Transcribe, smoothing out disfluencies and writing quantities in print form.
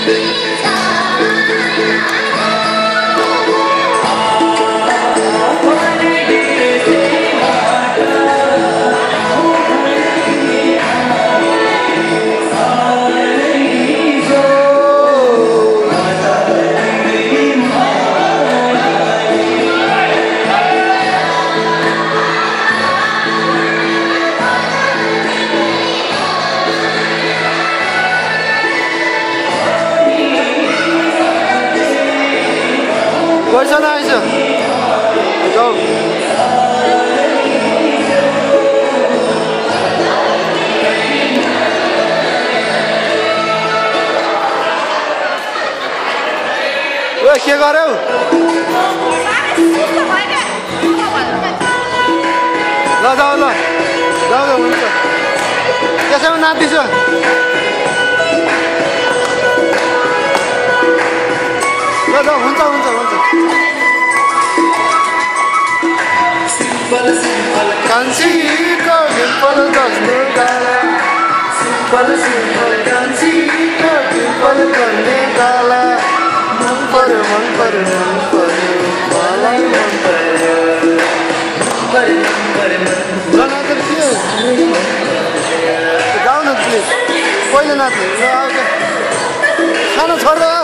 Koysana Ayşe. Go. Oi, के गर्यौ? ल जाऊ ल जाऊ हुन्छ त्यसैमा नाच्दिछु ल जाऊ हुन्छ हुन्छ हुन्छ कान्छीको डिम्पल जस्तो गाला सिम्पल सिम्पल कान्छीको डिम्पल गर्ने गाला मन पर्यो मन पर्यो मन पर्यो मलाई मन पर्यो ल नाच्नु के जाऊ न प्लिज पहिले नाच्नु ल आउँछ खाना छोडेर